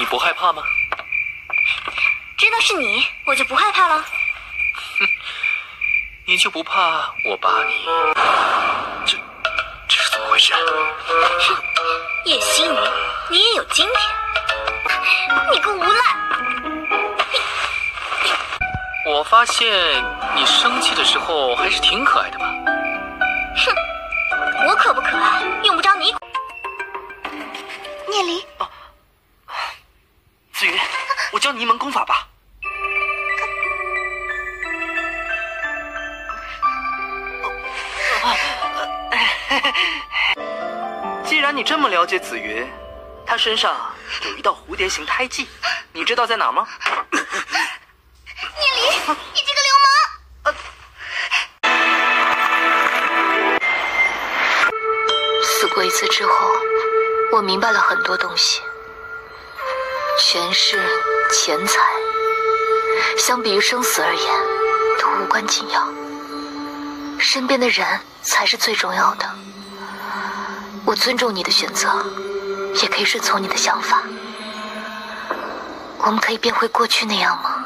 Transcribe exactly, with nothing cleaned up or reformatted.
你不害怕吗？ 知道是你，我就不害怕了。 哼，你就不怕我把你……这这是怎么回事？ 哼，叶希云，你也有今天，你个无赖！ 我发现你生气的时候还是挺可爱的嘛。 哼，我可不可爱，用不着你。聂离， 啊，子云，我教你一门功法吧。既然你这么了解子云，他身上有一道蝴蝶形胎记，你知道在哪吗？ 聂离，你这个流氓！ 死过一次之后，我明白了很多东西。权势、钱财，相比于生死而言，都无关紧要。身边的人才是最重要的。我尊重你的选择，也可以顺从你的想法。我们可以变回过去那样吗？